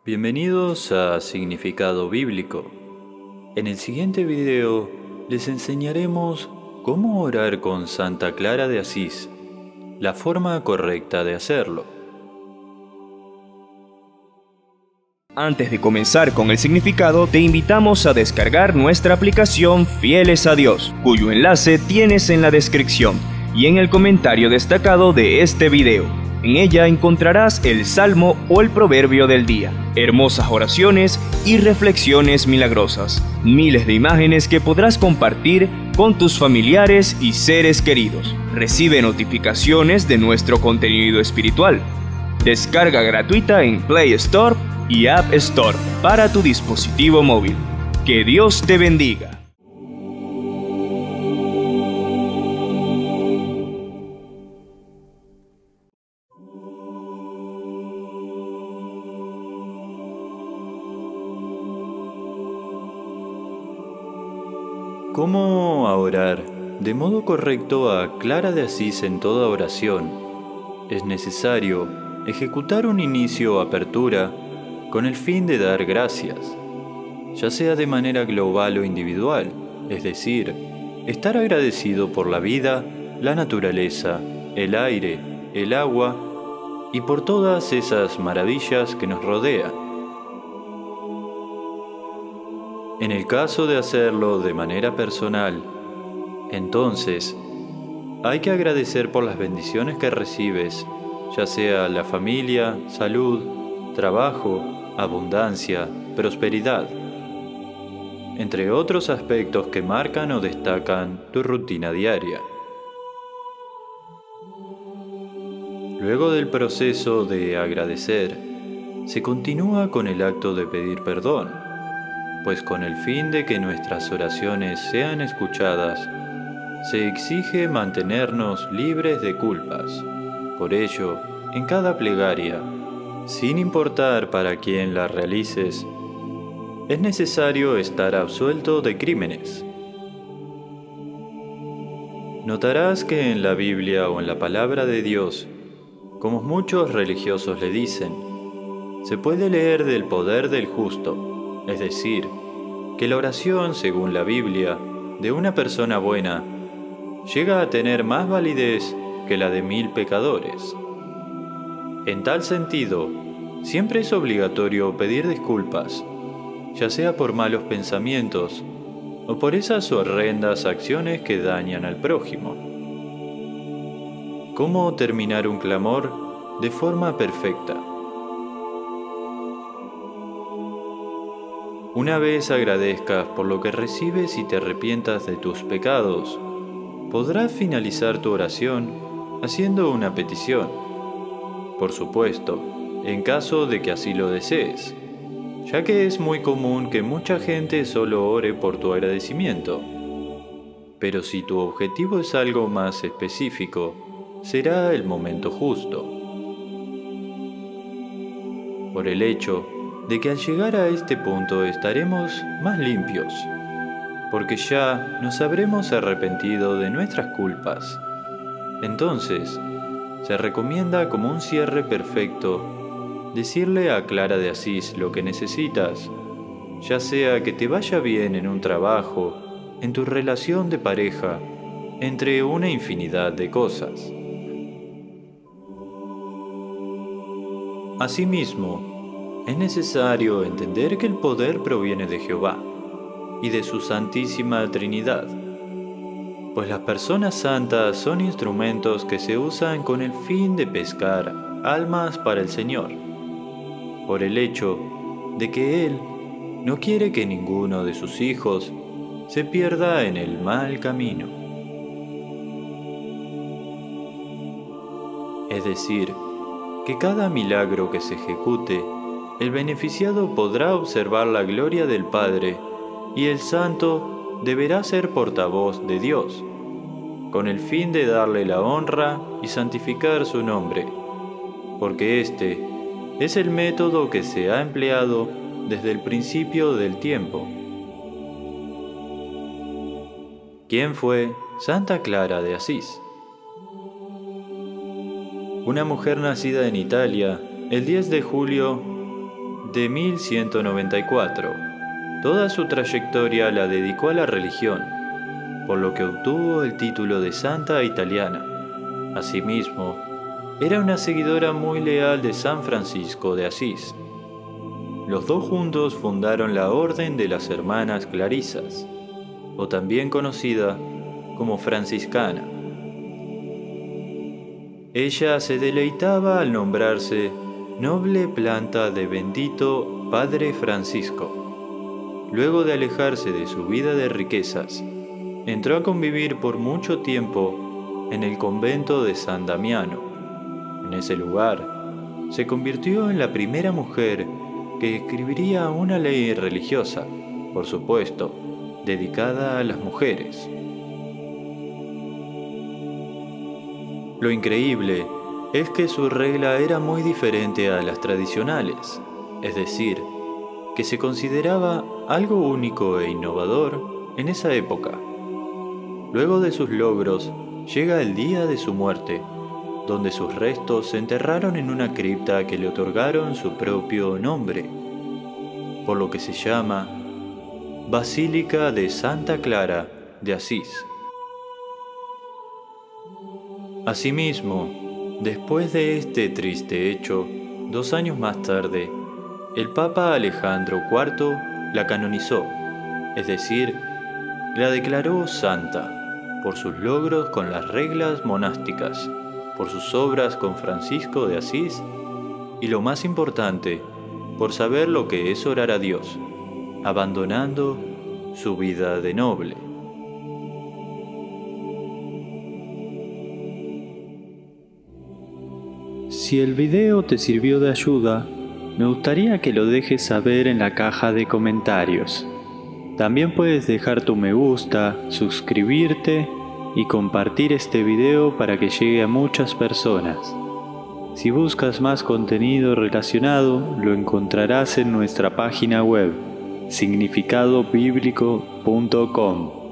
Bienvenidos a Significado Bíblico. En el siguiente video les enseñaremos cómo orar con Santa Clara de Asís, la forma correcta de hacerlo. Antes de comenzar con el significado, te invitamos a descargar nuestra aplicación Fieles a Dios, cuyo enlace tienes en la descripción y en el comentario destacado de este video. En ella encontrarás el salmo o el proverbio del día, hermosas oraciones y reflexiones milagrosas, miles de imágenes que podrás compartir con tus familiares y seres queridos. Recibe notificaciones de nuestro contenido espiritual. Descarga gratuita en Play Store y App Store para tu dispositivo móvil. Que Dios te bendiga. ¿Cómo orar de modo correcto a Clara de Asís en toda oración? Es necesario ejecutar un inicio o apertura con el fin de dar gracias, ya sea de manera global o individual, es decir, estar agradecido por la vida, la naturaleza, el aire, el agua y por todas esas maravillas que nos rodean. En el caso de hacerlo de manera personal, entonces hay que agradecer por las bendiciones que recibes, ya sea la familia, salud, trabajo, abundancia, prosperidad, entre otros aspectos que marcan o destacan tu rutina diaria. Luego del proceso de agradecer, se continúa con el acto de pedir perdón, pues con el fin de que nuestras oraciones sean escuchadas, se exige mantenernos libres de culpas. Por ello, en cada plegaria, sin importar para quién la realices, es necesario estar absuelto de crímenes. Notarás que en la Biblia o en la palabra de Dios, como muchos religiosos le dicen, se puede leer del poder del justo. Es decir, que la oración, según la Biblia, de una persona buena, llega a tener más validez que la de 1000 pecadores. En tal sentido, siempre es obligatorio pedir disculpas, ya sea por malos pensamientos o por esas horrendas acciones que dañan al prójimo. ¿Cómo terminar un clamor de forma perfecta? Una vez agradezcas por lo que recibes y te arrepientas de tus pecados, podrás finalizar tu oración haciendo una petición. Por supuesto, en caso de que así lo desees, ya que es muy común que mucha gente solo ore por tu agradecimiento. Pero si tu objetivo es algo más específico, será el momento justo. Por el hecho de que al llegar a este punto estaremos más limpios, porque ya nos habremos arrepentido de nuestras culpas. Entonces, se recomienda como un cierre perfecto decirle a Clara de Asís lo que necesitas, ya sea que te vaya bien en un trabajo, en tu relación de pareja, entre una infinidad de cosas. Asimismo, es necesario entender que el poder proviene de Jehová y de su Santísima Trinidad, pues las personas santas son instrumentos que se usan con el fin de pescar almas para el Señor, por el hecho de que Él no quiere que ninguno de sus hijos se pierda en el mal camino. Es decir, que cada milagro que se ejecute, el beneficiado podrá observar la gloria del Padre y el santo deberá ser portavoz de Dios, con el fin de darle la honra y santificar su nombre, porque este es el método que se ha empleado desde el principio del tiempo. ¿Quién fue Santa Clara de Asís? Una mujer nacida en Italia el 10 de julio de 1194. Toda su trayectoria la dedicó a la religión, por lo que obtuvo el título de Santa Italiana. Asimismo, era una seguidora muy leal de San Francisco de Asís. Los dos juntos fundaron la Orden de las Hermanas Clarisas, o también conocida como franciscana. Ella se deleitaba al nombrarse noble planta de bendito Padre Francisco. Luego de alejarse de su vida de riquezas, entró a convivir por mucho tiempo en el convento de San Damiano. En ese lugar, se convirtió en la primera mujer que escribiría una ley religiosa, por supuesto, dedicada a las mujeres. Lo increíble es que su regla era muy diferente a las tradicionales, es decir, que se consideraba algo único e innovador en esa época. Luego de sus logros, llega el día de su muerte, donde sus restos se enterraron en una cripta que le otorgaron su propio nombre, por lo que se llama Basílica de Santa Clara de Asís. Asimismo, después de este triste hecho, 2 años más tarde, el Papa Alejandro IV la canonizó, es decir, la declaró santa, por sus logros con las reglas monásticas, por sus obras con Francisco de Asís y, lo más importante, por saber lo que es orar a Dios, abandonando su vida de noble. Si el video te sirvió de ayuda, me gustaría que lo dejes saber en la caja de comentarios. También puedes dejar tu me gusta, suscribirte y compartir este video para que llegue a muchas personas. Si buscas más contenido relacionado, lo encontrarás en nuestra página web, significadobiblico.com.